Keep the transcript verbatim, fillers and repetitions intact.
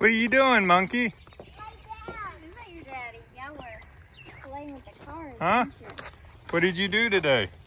What are you doing, monkey? Your daddy. Y'all were playing with the cars. Huh? What did you do today?